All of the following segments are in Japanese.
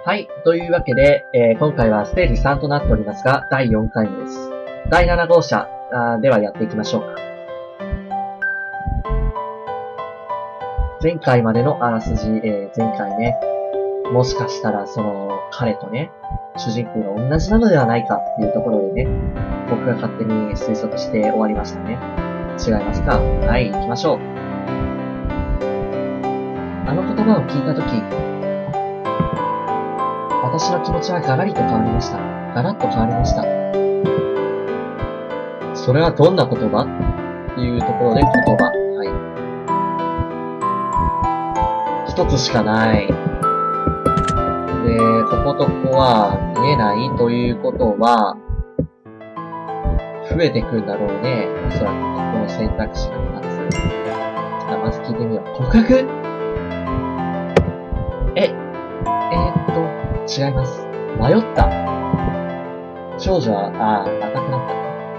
はい。というわけで、今回はステージ3となっておりますが、第4回目です。第7号車ではやっていきましょうか。前回までのあらすじ、前回ね、もしかしたらその彼とね、主人公が同じなのではないかっていうところでね、僕が勝手に推測して終わりましたね。違いますか？はい、行きましょう。あの言葉を聞いたとき、私の気持ちはガラリと変わりました。ガラッと変わりました。それはどんな言葉っていうところで言葉。はい。一つしかない。で、こことここは見えないということは、増えてくんだろうね。おそらくここの選択肢が2つ。まず聞いてみよう。告白？違います。迷った。少女は、赤くなった。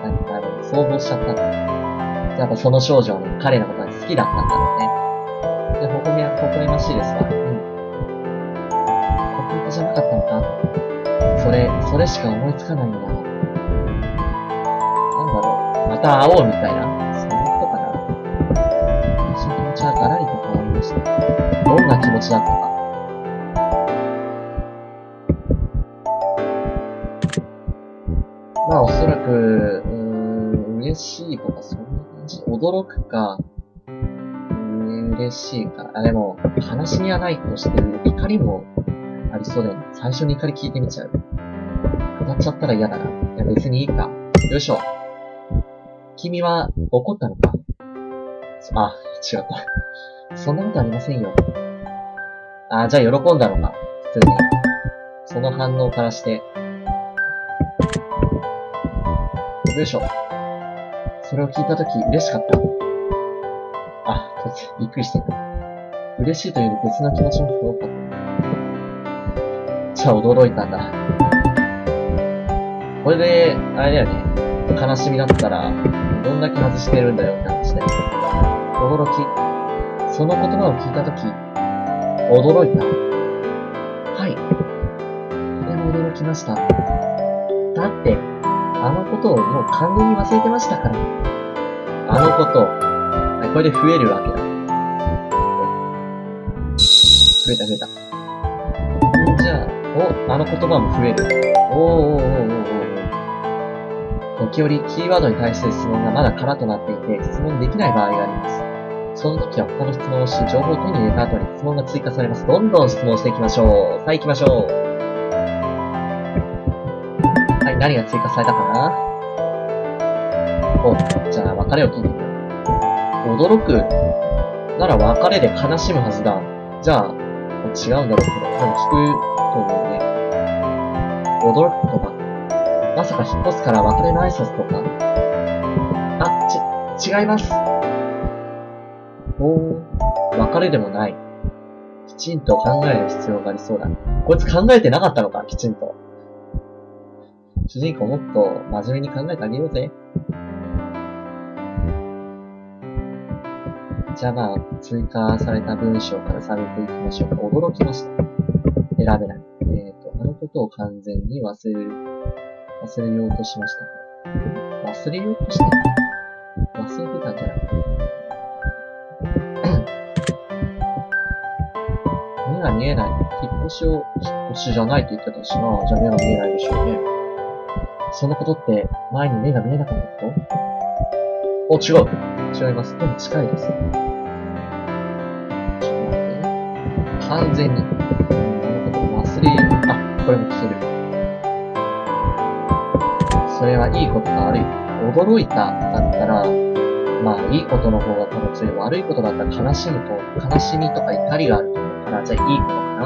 なるほど。想像しちゃったんだ。やっぱその少女はね、彼のことが好きだったんだろうね。で、微笑ましいですわ。告白じゃなかったのか？それしか思いつかないんだ。なんだろう。また会おうみたいな。そんなことかな。私の気持ちはガラリと変わりました。どんな気持ちだったか。まあおそらく、嬉しいとかそんな感じ。驚くか、嬉しいか。でも、悲しみはないとして、怒りもありそうだよね。最初に怒り聞いてみちゃう。当たっちゃったら嫌だな。いや別にいいか。よいしょ。君は怒ったのか？違った。そんなことありませんよ。じゃあ喜んだのか。普通に。その反応からして。よいしょ。それを聞いたとき嬉しかった。びっくりしてた。嬉しいというより別の気持ちもすごかった。じゃあ驚いたんだ。これで、あれだよね。悲しみだったら、どんだけ外してるんだよって話だよ。驚き。その言葉を聞いたとき、驚いた。はい。とても驚きました。だって、あのことをもう完全に忘れてましたから。あのこと。はい、これで増えるわけだ。増えた。じゃあ、あの言葉も増える。時折、キーワードに対する質問がまだ空となっていて、質問できない場合があります。その時は他の質問をし、情報を手に入れた後に質問が追加されます。どんどん質問していきましょう。さあ行きましょう。はい、何が追加されたかな？じゃあ別れを聞いてみよう。驚くなら別れで悲しむはずだ。じゃあ、違うんだろうけど、多分聞くと思うね。驚く言葉。まさか引っ越すから別れの挨拶とか？違います。別れでもない。きちんと考える必要がありそうだ。こいつ考えてなかったのか？きちんと。主人公もっと真面目に考えてあげようぜ。じゃあまあ、追加された文章から探っていきましょう。驚きました。選べない。あのことを完全に忘れようとしました。忘れようとした？忘れてたんじゃない？目が見えない。引っ越しじゃないって言ってたしな。じゃあ目が見えないでしょうね。そのことって前に目が見えなかったこと？違う。違います。でも近いです。ちょっと待ってね。完全に。あのことを忘れよう。これも聞ける。それはいいことか悪い。驚いただったら、まあいいことの方が多分強い。悪いことだったら悲しみとか怒りがあると思うから、じゃあいいことかな？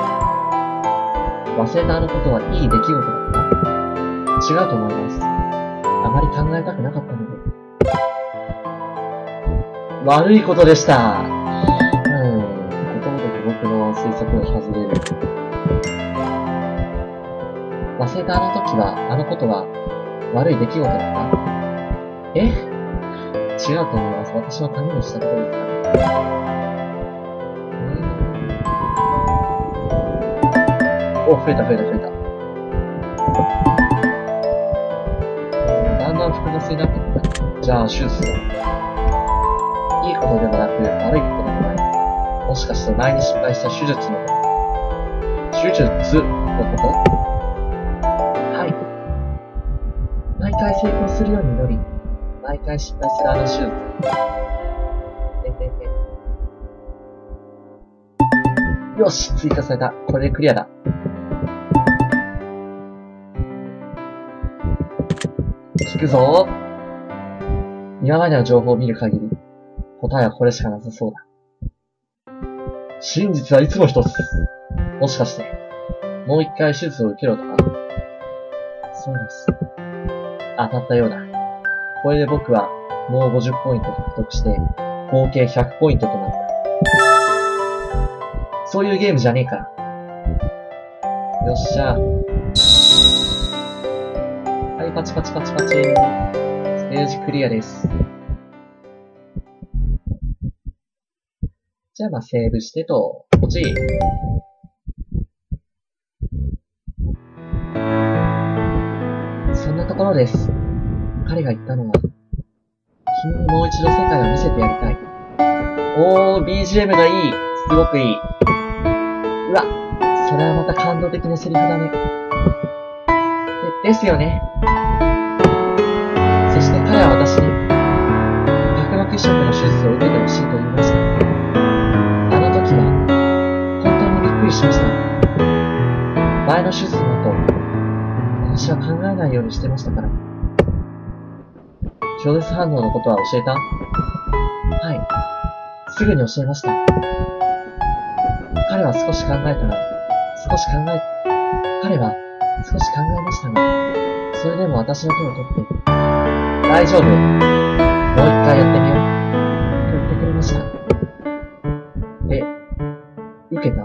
忘れたあのことはいい出来事だった？違うと思います。あまり考えたくなかったので。悪いことでした。ことごとく僕の推測が外れる。忘れたあのことは悪い出来事だった？違うと思います。私のためにしたことですから。 お、増えた。だんだん複雑になってきた。じゃあ、手術だ。いいことでもなく、悪いことでもない。もしかして前に失敗した手術のことはい。毎回成功するように祈り、毎回失敗するあの手術。よし、追加された。これでクリアだ。聞くぞ。今までの情報を見る限り、答えはこれしかなさそうだ。真実はいつも一つ。もしかして、もう一回手術を受けろとか。そうです。当たったようだ。これで僕はもう50ポイント獲得して、合計100ポイントとなった。そういうゲームじゃねえから。よっしゃ。はい、パチ。ステージクリアです。じゃあまあセーブしてと、ポチ。そんなところです。彼が言ったのは、君にもう一度世界を見せてやりたい。おー、BGM がいい。すごくいい。うわ、それはまた感動的なセリフだね。ですよね。そして彼は私に、角膜移植の手術を受けてほしいと言いました。あの時は、本当にびっくりしました。前の手術の後、私は考えないようにしてましたから。拒絶反応のことは教えた？はい。すぐに教えました。彼は少し考えましたが、それでも私の手を取って、大丈夫。もう一回やってみよう。と言ってくれました。で、受けた？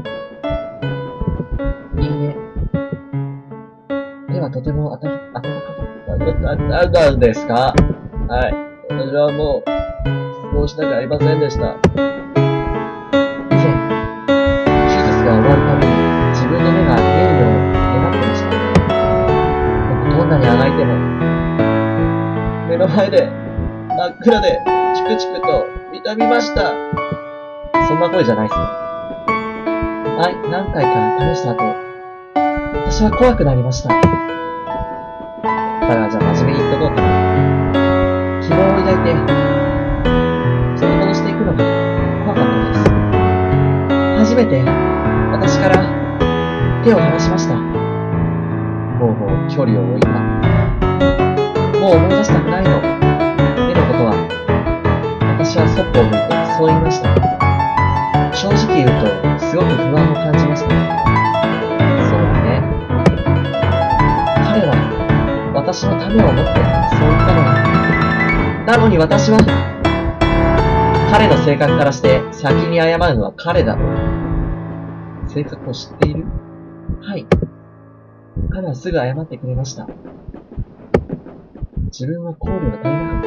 いいえ。手はとても温かかった。何ですか？はい。私はもう、質問したくありませんでした。以前、手術が終わるたびに自分の目が見えるよう願ってました。僕どんなにあがいても、目の前で、真っ暗で、チクチクと痛みました。そんな声じゃないっすね。はい、何回か試した後、私は怖くなりました。だからじゃあ真面目に言っとこうかな。希望を抱いて、人に戻していくのが怖かったです。初めて、私から手を離しました。もう距離を置いた。もう思い出したくないの。目のことは、私はそっぽを向いてそう言いました。正直言うと、すごく不安を感じました。そうだね。彼は、私のためを思って、そう言ったのに。なのに私は、彼の性格からして、先に謝るのは彼だろう。性格を知っている？はい。彼はすぐ謝ってくれました。自分は考慮が足りなかった。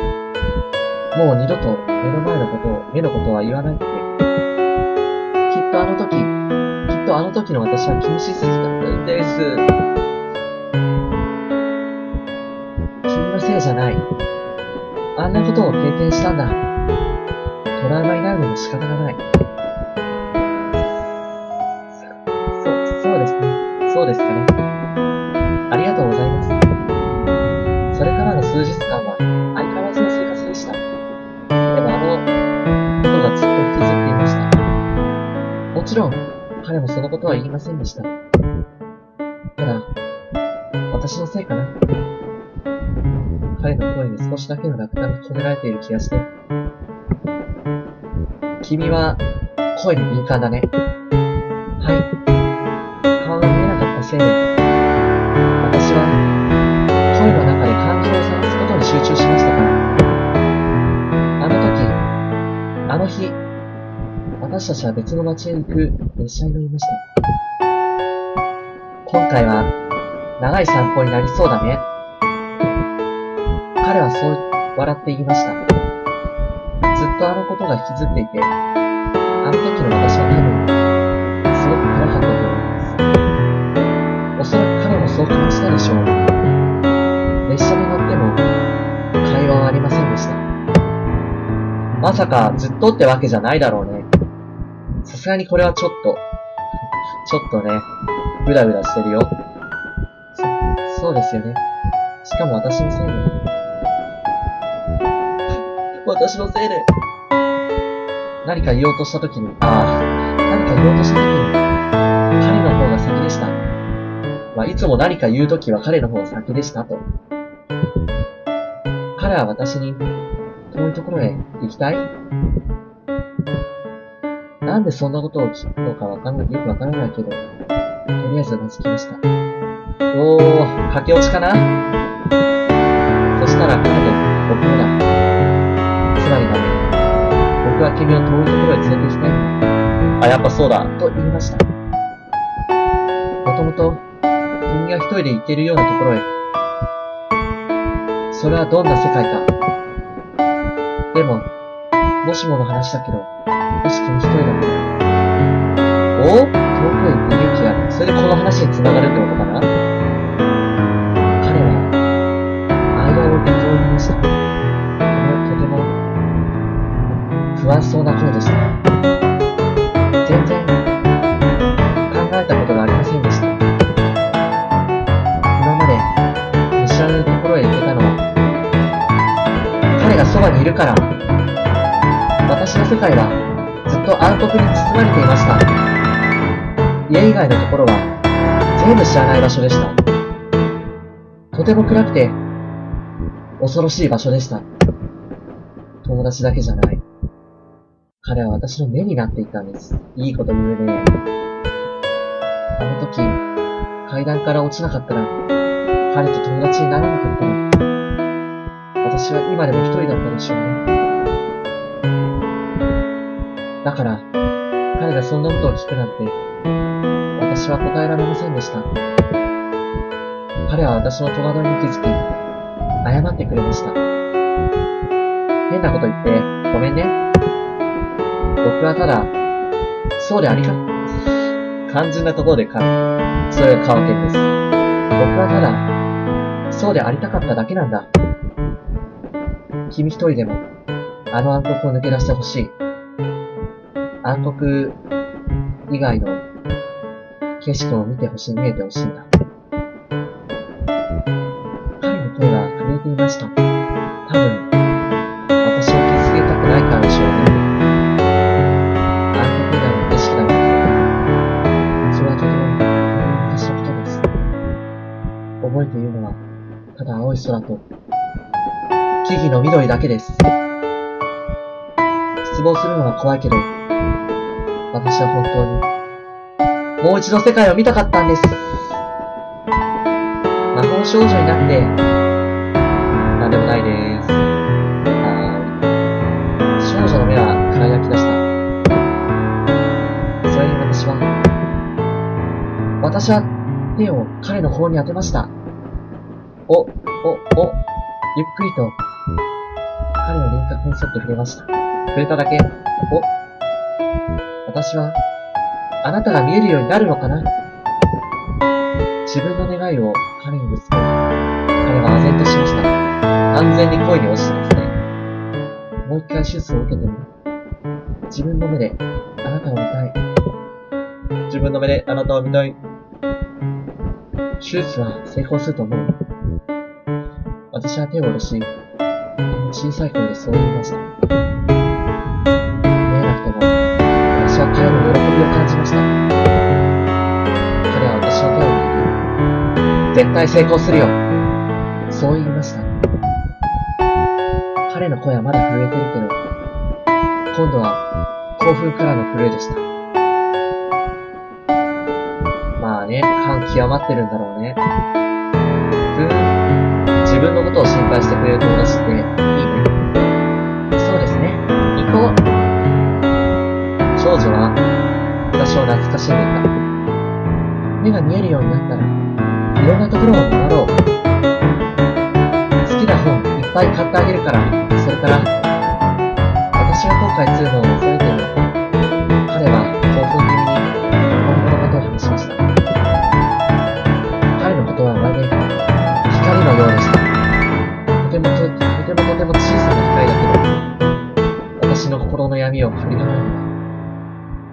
もう二度と目のことは言わないって。きっとあの時の私は気にしすぎたんです。君のせいじゃない。あんなことを経験したんだ。トラウマになるのも仕方がない。そうですかね。ありがとうございます。それからの数日間は相変わらずの生活でした。でもことがずっと引きずっていました。もちろん、彼もそのことは言いませんでした。ただ、私のせいかな。彼の声に少しだけの落胆が込められている気がして。君は、声に敏感だね。はい。顔が見えなかったせいで、私は、声の中で感情を探すことに集中しましたから。あの日、私たちは別の町へ行く列車に乗りました。今回は、長い散歩になりそうだね。彼はそう笑って言いました。ずっとあのことが引きずっていて、あの時の私は多分、すごく暗かったと思います。 さかずっとってわけじゃないだろうね。さすがにこれはちょっとね、うだうだしてるよ。そうですよね。しかも私のせいで。私のせいで。何か言おうとしたときに、何か言おうとしたときに、彼の方が先でした。まあ、いつも何か言うときは彼の方が先でしたと。彼は私に、遠いところへ行きたい？なんでそんなことを聞くのかよくわからないけど、とりあえずうなずきました。駆け落ちかな？そしたら彼と僕もだ。つまりだね。僕は君を遠いところへ連れて行きたいんだ。やっぱそうだ、と言いました。もともと、君が一人で行けるようなところへ。それはどんな世界か。でも、もしもの話だけど、もし君一人だったら。遠くへ行く勇気がある。それでこの話に繋がるってことかな？彼は、間を置いてこう言いました。とても、不安そうな声でした。全然、考えたことがありませんでした。今まで、見知らぬところへ行けたのは、彼がそばにいるから。私の世界は、ずっと暗黒に包まれていました。家以外のところは、全部知らない場所でした。とても暗くて、恐ろしい場所でした。友達だけじゃない。彼は私の目になっていたんです。いいこと言うね。あの時、階段から落ちなかったら、彼と友達にならなかったら、私は今でも一人だったでしょうね。だから、彼がそんなことを聞くなんて、私は答えられませんでした。彼は私の戸惑いに気づき、謝ってくれました。変なこと言って、ごめんね。僕はただ、そうでありか、肝心なところでそれがカワケンです。僕はただ、そうでありたかっただけなんだ。君一人でも、あの暗黒を抜け出してほしい。暗黒以外の景色を見えてほしいんだ。彼の声が震えていました。多分、私を傷つけたくないからでしょうね。暗黒以外の景色だなんて、それはとても昔のことです。覚えているのは、ただ青い空と、木々の緑だけです。失望するのは怖いけど、私は本当に、もう一度世界を見たかったんです。魔法少女になって、なんでもないです。少女の目は輝き出した。それに私は手を彼の方に当てました。ゆっくりと、彼の輪郭に沿って触れました。触れただけ。私は、あなたが見えるようになるのかな？自分の願いを彼にぶつけ、彼は唖然としました。完全に恋に落ちてますね。もう一回手術を受けても、自分の目であなたを見たい。自分の目であなたを見たい。手術は成功すると思う。私は手を下ろし、小さい声でそう言いました。見えなくても、私は彼の喜びを感じました。彼は私の手を握り、絶対成功するよ。そう言いました。彼の声はまだ震えてるけど、今度は興奮からの震えでした。まあね、感極まってるんだろうね。自分のことを心配してくれる友達っていいね。そうですね。行こう。少女は私を懐かしんでいた。目が見えるようになったら、いろんなところを回ろう。好きな本いっぱい買ってあげるから、それから、私が後悔するのを恐れているのか、彼は興奮気味に今後のことを話しました。彼のことはまるで光のようでした。とても小さな光だけど、私の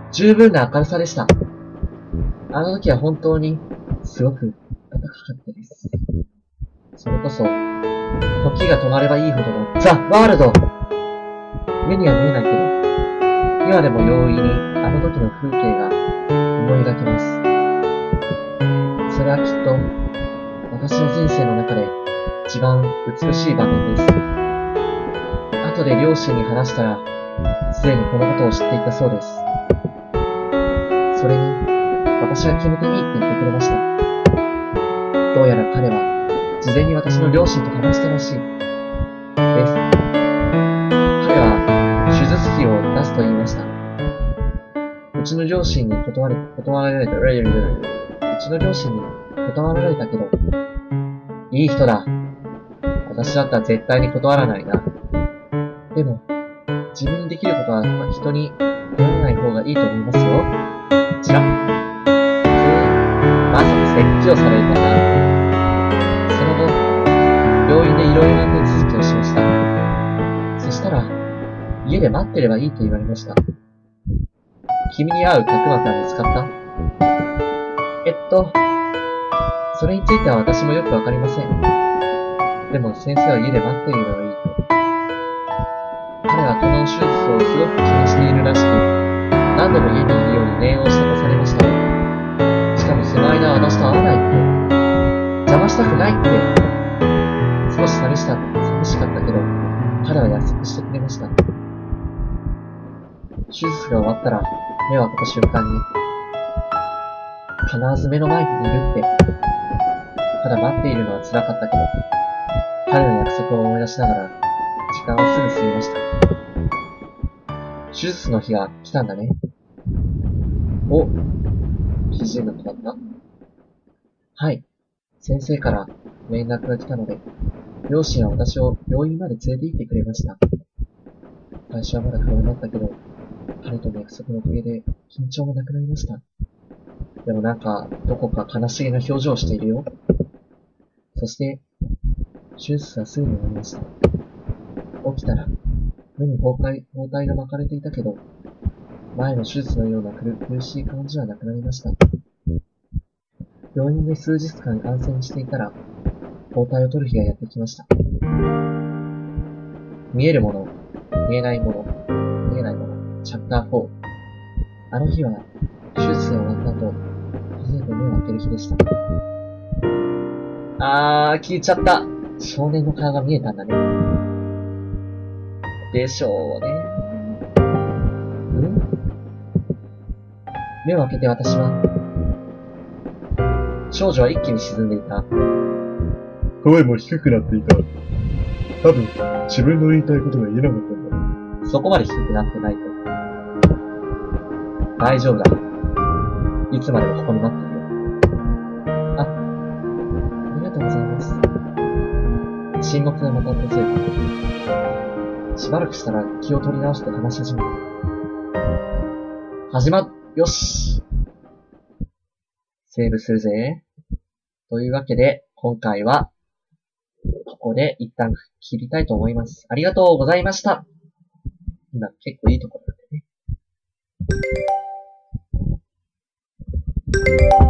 十分な明るさでした。あの時は本当に、すごく暖かかったです。それこそ、時が止まればいいほどのザ・ワールド。目には見えないけど、今でも容易にあの時の風景が思い描けます。それはきっと、私の人生の中で一番美しい場面です。後で両親に話したら、すでにこのことを知っていたそうです。それに、私は決めていいって言ってくれました。どうやら彼は、事前に私の両親と話したらしい。です。彼は、手術費を出すと言いました。うちの両親に断られたけど、いい人だ。私だったら絶対に断らないな。でも、自分にできることは人に頼らない方がいいと思いますよ。こちら。まさか説教されるかな。その後、病院でいろいろな手続きをしました。そしたら、家で待ってればいいと言われました。君に合う角膜は見つかった？それについては私もよくわかりません。でも先生は家で待っていればいいと。彼はこの手術をすごく気にしているらしく、何度も家にいるように念をしてされました。しかもその間は私と会わないって、邪魔したくないって。少し寂しかったけど、彼は約束してくれました。手術が終わったら、目を開けた瞬間に、必ず目の前にいるって。ただ待っているのは辛かったけど、彼の約束を思い出しながら、時間はすぐ過ぎました。手術の日が来たんだね。お、肘が止まった？はい。先生から連絡が来たので、両親は私を病院まで連れて行ってくれました。最初はまだ不安だったけど、彼との約束のおかげで緊張もなくなりました。でもなんか、どこか悲しげな表情をしているよ。そして、手術はすぐに終わりました。起きたら、目に包帯が巻かれていたけど、前の手術のような苦しい感じはなくなりました。病院で数日間安静にしていたら、包帯を取る日がやってきました。見えるもの、見えないもの、チャプター4。あの日は、手術が終わった後、初めて目を開ける日でした。消えちゃった。少年の顔が見えたんだね。でしょうね。目を開けて私は、少女は一気に沈んでいた。 声も低くなっていた。多分、自分の言いたいことが言えなかったんだ。そこまで低くなってないと。大丈夫だ。いつまでもここに待っているよ。ありがとうございます。沈黙がまた訪れた。しばらくしたら気を取り直して話し始めた。よし。セーブするぜ。というわけで、今回は、ここで一旦切りたいと思います。ありがとうございました。今結構いいところなんでね。